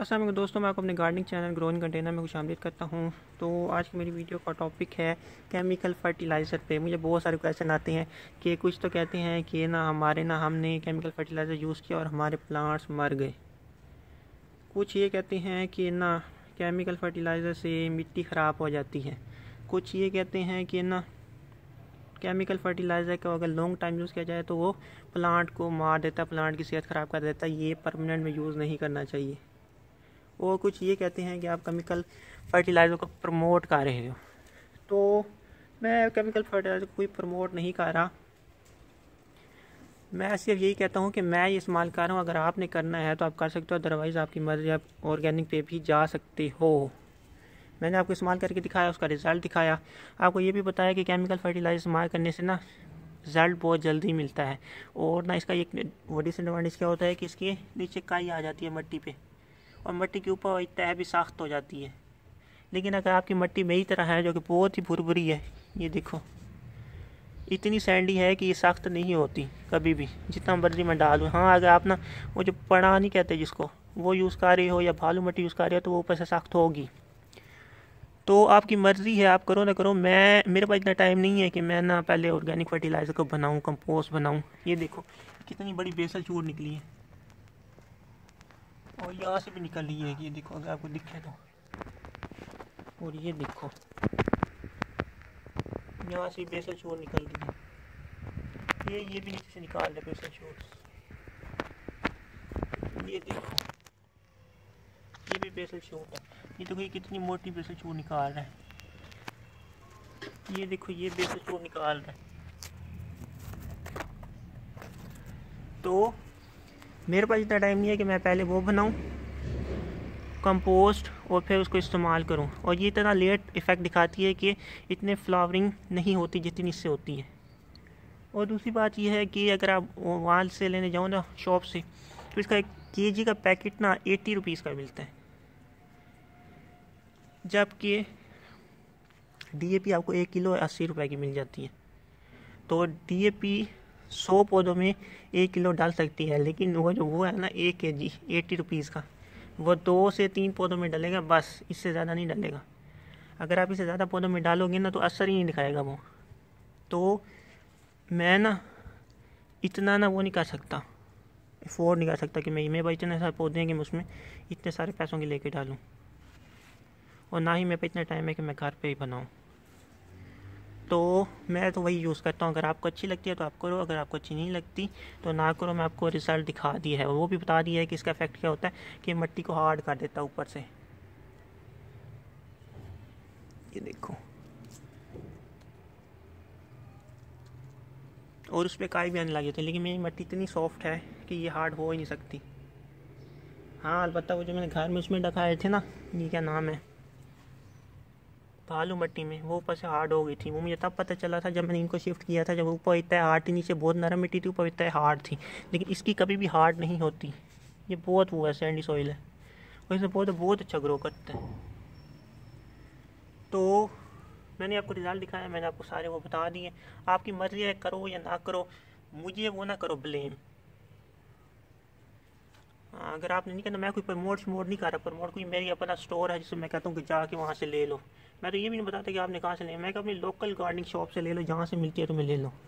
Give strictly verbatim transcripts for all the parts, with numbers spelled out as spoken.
अस्सलाम वालेकुम दोस्तों, मैं आपको अपने गार्डनिंग चैनल ग्रोइंग कंटेनर में खुशामदीद करता हूं। तो आज की मेरी वीडियो का टॉपिक है केमिकल फर्टिलाइज़र पे। मुझे बहुत सारे क्वेश्चन आते हैं कि कुछ तो कहते हैं कि ना हमारे ना हमने केमिकल फर्टिलाइज़र यूज़ किया और हमारे प्लांट्स मर गए। कुछ ये कहते हैं कि ना केमिकल फर्टिलाइज़र से मिट्टी ख़राब हो जाती है। कुछ ये कहते हैं कि ना केमिकल फर्टिलाइज़र का अगर लॉन्ग टाइम यूज़ किया जाए तो वो प्लांट को मार देता है, प्लांट की सेहत ख़राब कर देता है। ये परमानेंट में यूज़ नहीं करना चाहिए। और कुछ ये कहते हैं कि आप केमिकल फर्टिलाइज़र को प्रमोट कर रहे हो। तो मैं केमिकल फर्टिलाइज़र को कोई प्रमोट नहीं कर रहा। मैं सिर्फ यही कहता हूँ कि मैं ये इस्तेमाल कर रहा हूँ। अगर आपने करना है तो आप कर सकते हो, अदरवाइज़ आपकी मर्ज़ी, आप ऑर्गेनिक पे भी जा सकते हो। मैंने आपको इस्तेमाल करके दिखाया, उसका रिज़ल्ट दिखाया। आपको ये भी बताया कि केमिकल फर्टिलाइज़र इस्तेमाल करने से ना रिज़ल्ट बहुत जल्दी मिलता है। और ना इसका एक डिसएडवांटेज क्या होता है कि इसके नीचे काई आ जाती है मट्टी पे, और मट्टी के ऊपर तह भी सख्त हो जाती है। लेकिन अगर आपकी मट्टी मेरी तरह है जो कि बहुत ही भुरभुरी है, ये देखो इतनी सैंडी है कि ये सख्त नहीं होती कभी भी, जितना मर्जी मैं डालूँ। हाँ, अगर आप ना वो जो पड़ा नहीं कहते जिसको, वो यूज़ कर रहे हो या भालू मट्टी यूज़ कर रहे हो तो वो ऊपर से सख्त होगी। तो आपकी मर्ज़ी है, आप करो ना करो। मैं मेरे पास इतना टाइम नहीं है कि मैं ना पहले ऑर्गेनिक फर्टिलाइज़र को बनाऊँ, कंपोस्ट बनाऊँ। ये देखो कितनी बड़ी बेसल चूर निकली है, और यहाँ से भी निकल रही है। ये देखो अगर आपको दिखे तो, और ये देखो यहाँ से बेसल शोर निकल रही है। ये ये भी नीचे से निकाल रहे बेसल शोर। ये देखो ये भी बेसल शोर है। ये देखो ये कितनी मोटी बेसल शोर निकाल रहा है। ये देखो ये बेसल शोर निकाल रहा है। तो मेरे पास इतना टाइम नहीं है कि मैं पहले वो बनाऊं कंपोस्ट और फिर उसको इस्तेमाल करूं। और ये इतना लेट इफ़ेक्ट दिखाती है कि इतने फ्लावरिंग नहीं होती जितनी इससे होती है। और दूसरी बात यह है कि अगर आप वहाँ से लेने जाओ ना शॉप से, तो इसका एक केजी का पैकेट ना एट्टी रुपीज़ का मिलता है, जबकि डीएपी आपको एक किलो अस्सी रुपए की मिल जाती है। तो डीएपी सौ पौधों में एक किलो डाल सकती है, लेकिन वो जो वो है ना एक के जी एट्टी रुपीज़ का, वो दो से तीन पौधों में डलेगा बस, इससे ज़्यादा नहीं डलेगा। अगर आप इसे ज़्यादा पौधों में डालोगे ना तो असर ही नहीं दिखाएगा वो। तो मैं ना इतना ना वो नहीं कर सकता, अफोर्ड नहीं कर सकता कि मैं मेरे पास इतने सारे पौधे हैं कि मैं उसमें इतने सारे पैसों के लेके डालूँ। और ना ही मेरे पे इतना टाइम है कि मैं घर पे ही बनाऊँ। तो मैं तो वही यूज़ करता हूँ। अगर आपको अच्छी लगती है तो आप करो, अगर आपको अच्छी नहीं लगती तो ना करो। मैं आपको रिज़ल्ट दिखा दिया है, और वो भी बता दिया है कि इसका इफेक्ट क्या होता है कि मिट्टी को हार्ड कर देता है ऊपर से। ये देखो, और उस पर काई भी आने लगी थी, लेकिन मेरी मिट्टी इतनी सॉफ्ट है कि ये हार्ड हो ही नहीं सकती। हाँ, अलबत्ता वो जो मैंने घर में उसमें रखाए थे ना, ये क्या नाम है, भालू मट्टी में, वो ऊपर से हार्ड हो गई थी। वो मुझे तब पता चला था जब मैंने इनको शिफ्ट किया था, जब ऊपर इतना हार्ड थी, नीचे बहुत नरम मिट्टी थी, ऊपर इतना हार्ड थी। लेकिन इसकी कभी भी हार्ड नहीं होती। ये बहुत वो है, सैंडी सॉइल है, और इसमें पौधे बहुत अच्छा ग्रो करते हैं। तो मैंने आपको रिजल्ट दिखाया, मैंने आपको सारे वो बता दिए। आपकी मर्जी है, करो या ना करो, मुझे वो ना करो ब्लेम। अगर आपने नहीं करना, मैं कोई प्रमोट शमोट नहीं कर रहा। प्रमोट कोई मेरी अपना स्टोर है जिसमें मैं कहता हूँ कि जाके वहाँ से ले लो। मैं तो ये भी नहीं बताता कि आपने कहाँ से ले, मैं अपनी लोकल गार्डनिंग शॉप से ले लो, जहाँ से मिलती है तुम्हें ले लो।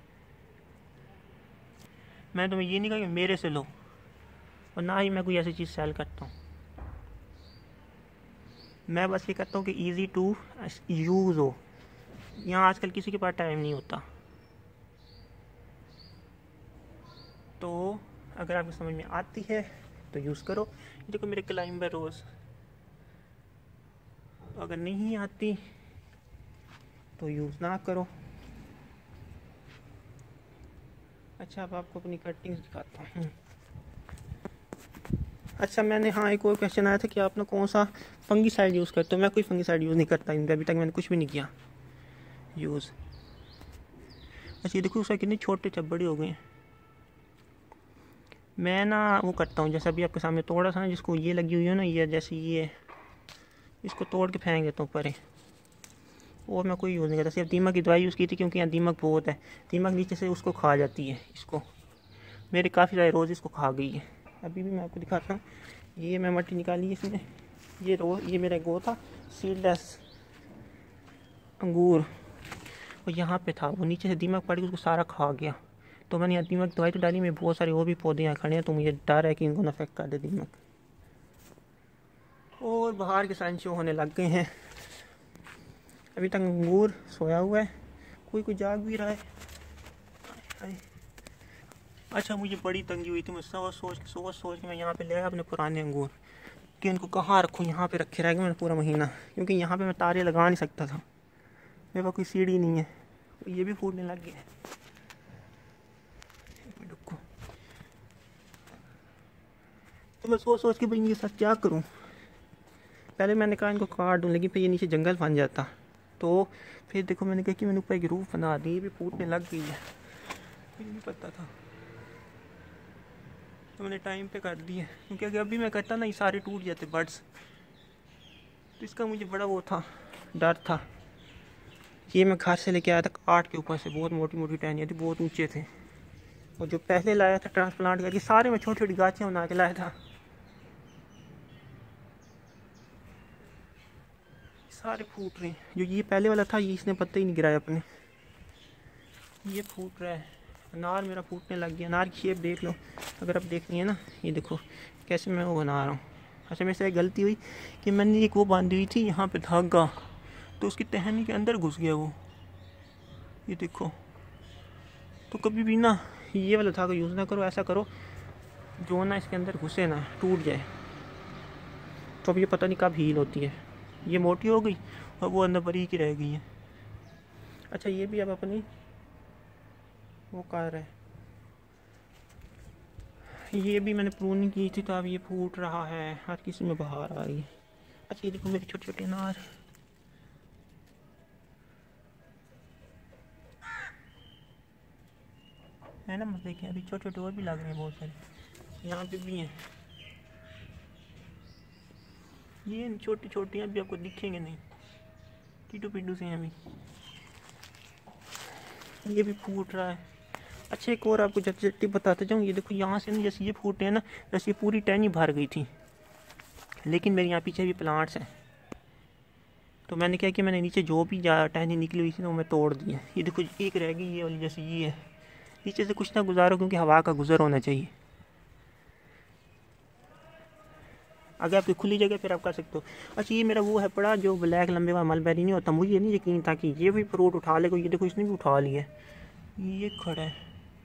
मैं तुम्हें ये नहीं कहा कि मेरे से लो, और ना ही मैं कोई ऐसी चीज़ सेल करता हूँ। मैं बस ये कहता हूँ कि ईज़ी टू यूज़ हो। यहाँ आजकल किसी के पास टाइम नहीं होता। तो अगर आपको समझ में आती है तो यूज़ करो। ये देखो मेरे क्लाइंबर रोज़। अगर नहीं आती तो यूज़ ना करो। अच्छा, अब आपको अपनी कटिंग्स दिखाता हूँ। अच्छा, मैंने हाँ एक और क्वेश्चन आया था कि आप ना कौन सा फंगीसाइड यूज़ करते हो। मैं कोई फंगीसाइड यूज़ नहीं करता, अभी तक मैंने कुछ भी नहीं किया यूज़। अच्छा, ये देखो उसका कितने छोटे चब्बड़ी हो गए हैं। मैं ना वो करता हूँ, जैसे अभी आपके सामने तोड़ा था ना, जिसको ये लगी हुई है ना, ये जैसे ये इसको तोड़ के फेंक देता हूँ परे। और मैं कोई यूज़ नहीं करता। सिर्फ दीमक की दवाई यूज़ की थी, क्योंकि यहाँ दीमक बहुत है। दीमक नीचे से उसको खा जाती है। इसको मेरे काफ़ी सारे रोज़ इसको खा गई है। अभी भी मैं आपको दिखाता हूँ, ये मैं मट्टी निकाली इसमें। ये रो ये मेरा गो था सीडलेस अंगूर, और यहाँ पे था वो नीचे से दीमक पड़ के उसको सारा खा गया। तो मैंने यहाँ दीमक दवाई तो डाली, में बहुत सारे वो भी पौधे यहाँ खड़े हैं, तो मुझे डर है कि इनको ना अफेक्ट कर दे दीमक। और बाहर के साइन शो होने लग गए हैं। अभी तक अंगूर सोया हुआ है, कोई कोई जाग भी रहा है। अच्छा, मुझे बड़ी तंगी हुई थी, मैं सोच सोच सोच सोच के मैं यहाँ पे ले आया अपने पुराने अंगूर कि इनको कहाँ रखूँ। यहाँ पे रखे रह गए मैंने पूरा महीना, क्योंकि यहाँ पे मैं तारे लगा नहीं सकता था, मेरे पास कोई सीढ़ी नहीं है। ये भी फूटने लग गया है। तो मैं सोच सोच के भाई इनके साथ क्या करूँ। पहले मैंने कहा इनको काट दूँ, लेकिन फिर ये नीचे जंगल बन जाता। तो फिर देखो मैंने कहा कि मैंने ऊपर एक रूफ बना दी, ये भी फूटने लग गई है, मुझे नहीं पता था। तो मैंने टाइम पे कर दिया, क्योंकि अगर अभी मैं करता ना ये सारे टूट जाते बर्ड्स। तो इसका मुझे बड़ा वो था, डर था। ये मैं घर से लेके आया था काट के ऊपर से, बहुत मोटी मोटी टहनियाँ थी, बहुत ऊंचे थे। और जो पहले लाया था ट्रांसप्लांट करके, सारे मैं छोटी छोटी गाछियाँ बना के लाया था, सारे फूट रहे हैं। जो ये पहले वाला था ये इसने पत्ते ही नहीं गिराए अपने, ये फूट रहा है। अनार मेरा फूटने लग गया। अनार की शेप देख लो अगर आप देख रही है ना, ये देखो कैसे मैं वो बना रहा हूँ। अच्छा, मेरे से एक गलती हुई कि मैंने एक वो बांधी हुई थी यहाँ पे धागा, तो उसकी टहनी के अंदर घुस गया वो, ये देखो। तो कभी भी ना ये वाला धागा यूज़ ना करो, ऐसा करो जो ना इसके अंदर घुसे ना टूट जाए। तो अब ये पता नहीं कब हील होती है, ये मोटी हो गई और वो अंदर बारीक ही रह गई है। अच्छा, ये भी अब अपनी वो कर रहा है, ये भी मैंने प्रूनिंग की थी, तो अब ये फूट रहा है, हर किसी में बाहर आ रही है। अच्छा, ये देखो मेरे छोटे छोटे अनार, है ना, मत देखिए अभी छोटे छोटे और भी लग रहे हैं, बहुत सारे यहाँ पे भी हैं। ये छोटी छोटी अभी आपको दिखेंगे नहीं, टीटू पिटू से हैं अभी। ये भी फूट रहा है। अच्छा, एक और आपको जट जट्टी बताते जाऊँ, ये देखो यहाँ से ना जैसे ये फूटे हैं ना, जैसे ये पूरी टहनी भर गई थी, लेकिन मेरे यहाँ पीछे भी प्लांट्स हैं। तो मैंने क्या कि मैंने नीचे जो भी टहनी निकली हुई थी ना वो मैं तोड़ दी है। ये देखो एक रह गई ये वाली, जैसे ये है, नीचे से कुछ ना गुजारो, क्योंकि हवा का गुजर होना चाहिए। अगर आपकी खुली जगह फिर आप कर सकते हो। अच्छा, ये मेरा वो है पड़ा जो ब्लैक लंबे वाला मलबेरी नहीं होता, मुझे नहीं यकीन था कि ये भी फ्रूट उठा लेगा। ये देखो इसने भी उठा लिया, ये खड़ा है,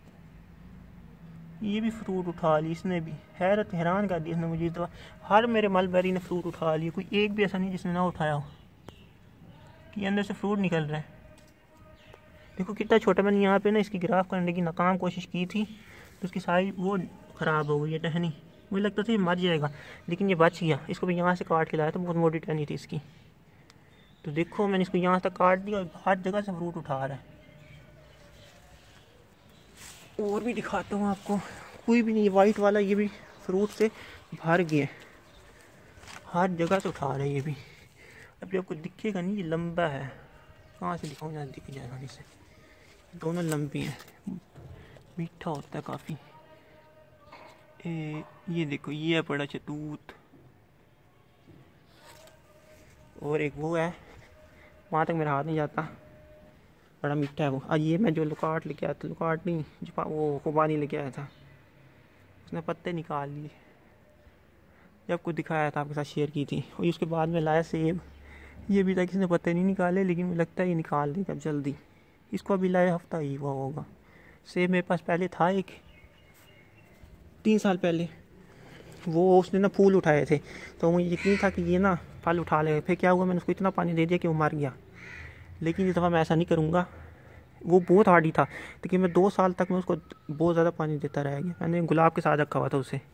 ये भी फ्रूट उठा ली इसने भी। हैरत हैरान कर दी इसने मुझे। तो हर मेरे मलबेरी ने फ्रूट उठा लिया, कोई एक भी ऐसा नहीं जिसने ना उठाया हो, कि अंदर से फ्रूट निकल रहा है। देखो कितना छोटा। मैंने यहाँ पे ना इसकी ग्राफ करने की नाकाम कोशिश की थी, तो उसकी सारी वो ख़राब हो गई है टहनी। मुझे लगता था ये मर जाएगा, लेकिन ये बच गया। इसको भी यहाँ से काट के लाया था, बहुत मोटी टहनी थी इसकी। तो देखो मैंने इसको यहाँ तक काट दिया और हर जगह से फ्रूट उठा रहा है। और भी दिखाता हूँ आपको, कोई भी नहीं, वाइट वाला ये भी फ्रूट से भर गया, हर जगह से उठा रहा है ये भी। अभी आपको दिखेगा नहीं, ये लंबा है, कहाँ से दिखाऊँ, यहाँ दिख जाएगा इसे। दोनों लंबी हैं, मीठा होता है काफ़ी। ये देखो ये है बड़ा शतूत, और एक वो है वहाँ तक मेरा हाथ नहीं जाता, बड़ा मीठा है वो। और ये मैं जो लुकाट लेके आया था, लुकाट नहीं जो वो खुबानी लेके आया था, उसने पत्ते निकाल लिए, जब आपको दिखाया था, आपके साथ शेयर की थी। और उसके बाद में लाया सेब, ये अभी तक इसने पत्ते नहीं निकाले, लेकिन मुझे लगता है ये निकाल देगा अब जल्दी। इसको अभी लाया हफ्ता ही हुआ होगा। सेब मेरे पास पहले था एक, तीन साल पहले, वो उसने ना फूल उठाए थे, तो मुझे यकीन था कि ये ना फल उठा लेगा। फिर क्या हुआ, मैंने उसको इतना पानी दे दिया कि वो मर गया। लेकिन इस दफ़ा मैं ऐसा नहीं करूँगा, वो बहुत हार्डी था, लेकिन मैं दो साल तक मैं उसको बहुत ज़्यादा पानी देता रह गया। मैंने गुलाब के साथ रखा हुआ था उसे,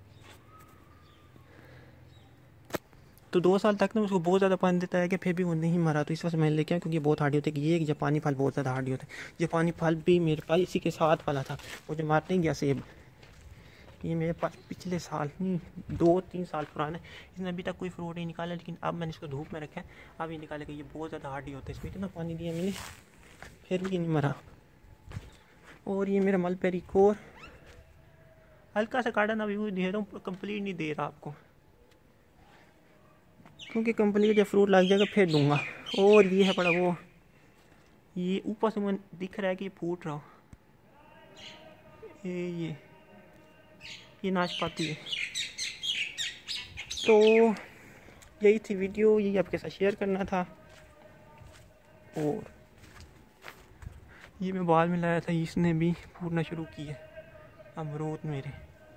तो दो साल तक ना उसको बहुत ज़्यादा पानी देता है कि फिर भी वो नहीं मरा। तो इस वजह से मैंने लेके आया, क्योंकि बहुत हार्डी होती है कि ये जापानी फल बहुत ज़्यादा हार्डी होता है। जापानी फल भी मेरे पास इसी के साथ वाला था, वो जो मार नहीं गया सेब, ये मेरे पास पिछले साल नहीं दो तीन साल पुराना है। इसने अभी तक कोई फ्रूट नहीं निकाला, लेकिन अब मैंने इसको धूप में रखा है, अब ये निकालेगा। ये बहुत ज़्यादा हार्डी होता है, इसमें इतना पानी दिया मैंने फिर भी नहीं मरा। और ये मेरा मलबेरी कोर हल्का सा काटा ना, अभी वो दे रहा हूँ, कंप्लीट नहीं दे रहा आपको, क्योंकि कंपनी का जब फ्रूट लग जाएगा फिर दूंगा। और ये है पड़ा वो, ये ऊपर से मुझे दिख रहा है कि ये फूट रहा हो, ये ये ये नाशपाती है। तो यही थी वीडियो, यही आपके साथ शेयर करना था। और ये मैं बाल में लाया था, इसने भी फूटना शुरू किया अमरूद मेरे।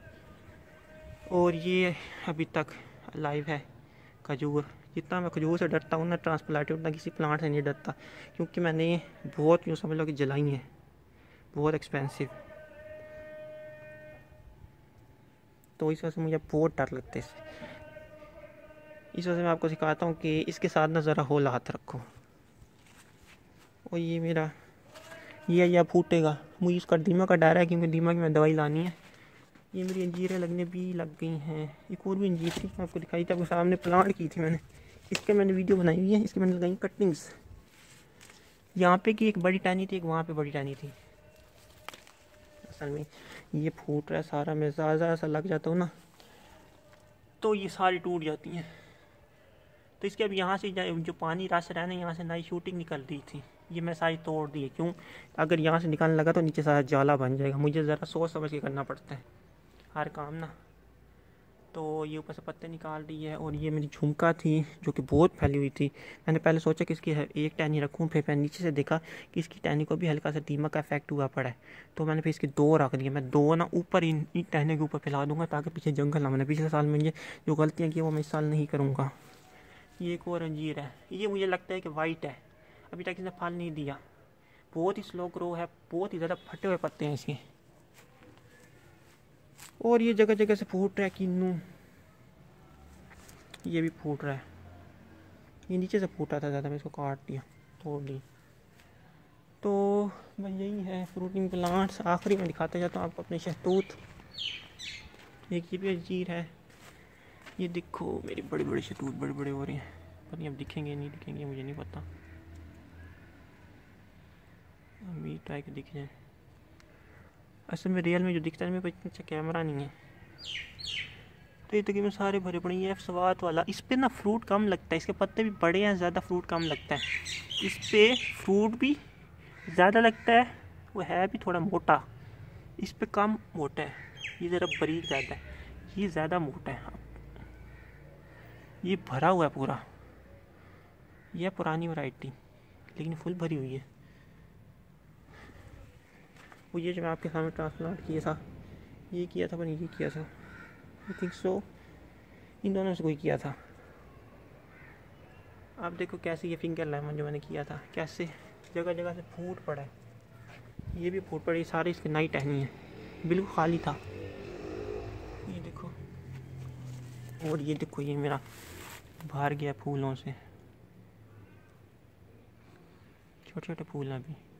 और ये अभी तक लाइव है खजूर। जितना मैं खजूर से डरता हूँ ना ट्रांसप्लांटेड, उतना किसी प्लांट से नहीं डरता, क्योंकि मैंने बहुत यूँ समझ लो कि जलाई हैं, बहुत एक्सपेंसिव। तो इस वजह से मुझे बहुत डर लगता है इससे। इस वजह से मैं आपको सिखाता हूँ कि इसके साथ ना ज़रा होल हाथ रखो। और ये मेरा ये या फूटेगा, मुझे इसका दीमक का डर है, क्योंकि दीमक में दवाई लानी है। ये मेरी अंजीरें लगने भी लग गई हैं। एक और भी अंजीर थी, मैं आपको दिखाई थी, आपके सामने प्लांट की थी मैंने, इसके मैंने वीडियो बनाई हुई है। इसके मैंने लगाई कटिंग्स, यहाँ पे की एक बड़ी टहनी थी, एक वहाँ पे बड़ी टहनी थी। असल में ये फूट रहा है सारा, मैं ज़्यादा ज़्यादा सा लग जाता हूँ ना तो ये सारी टूट जाती हैं। तो इसके अब यहाँ से जो पानी रस रहा है ना, यहाँ से नई शूटिंग निकल रही थी, ये मैं सारी तोड़ दी है। क्यों? अगर यहाँ से निकालने लगा तो नीचे सारा जाला बन जाएगा। मुझे ज़रा सोच समझ के करना पड़ता है हर काम ना। तो ये ऊपर से पत्ते निकाल दी है। और ये मेरी झुमका थी जो कि बहुत फैली हुई थी। मैंने पहले सोचा कि इसकी एक टहनी रखूँ, फिर मैंने नीचे से देखा कि इसकी टहनी को भी हल्का सा दीमक का इफेक्ट हुआ पड़ा है। तो मैंने फिर इसकी दो रख दिए। मैं दो ना ऊपर इन इन टहनी के ऊपर फैला दूंगा, ताकि पीछे जंगल ना बने। पिछले साल मुझे जो गलतियाँ की वो मैं इस साल नहीं करूँगा। ये एक और अंजीर है, ये मुझे लगता है कि वाइट है, अभी तक इसने फल नहीं दिया। बहुत ही स्लो ग्रो है, बहुत ही ज़्यादा फटे हुए पत्ते हैं इसके। और ये जगह जगह से फूट रहा है किन्नू, ये भी फूट रहा है। ये नीचे से फूटा था ज़्यादा, मैं इसको काट दिया, तोड़ दी। तो भाई यही है फ्रूटिंग प्लांट्स। आखिरी में दिखाते जाता हूँ आपको अपने शहतूत। एक ये भी अंजीर है, ये देखो मेरी बड़ी बड़ी शहतूत बड़े बड़े हो रहे हैं। पर ये अब दिखेंगे नहीं दिखेंगे मुझे नहीं पता, अभी ट्राई कर दिख जाए। असल में रियल में जो दिखता है मेरे पास इतना अच्छा कैमरा नहीं है। तो ये तकरीबन सारे भरे पड़े। ये सवात वाला, इस पे ना फ्रूट कम लगता है, इसके पत्ते भी बड़े हैं, ज़्यादा फ्रूट कम लगता है। इस पे फ्रूट भी ज़्यादा लगता है, वो है भी थोड़ा मोटा। इस पे कम मोटा है, ये ज़रा बारीक ज़्यादा है, ये ज़्यादा मोटा है। ये भरा हुआ है पूरा, यह पुरानी वैरायटी लेकिन फुल भरी हुई है। वो ये जो मैं आपके सामने ट्रांसप्लांट किया था, ये किया था, पर ये किया था आई थिंक सो, इन दोनों से कोई किया था। आप देखो कैसे ये फिंगर लेमन जो मैंने किया था, कैसे जगह जगह से फूट पड़ा है। ये भी फूट पड़ी, सारी इसकी नई टहनी है, बिल्कुल खाली था। ये देखो, और ये देखो ये मेरा भर गया फूलों से, छोटे छोटे फूल हैं अभी।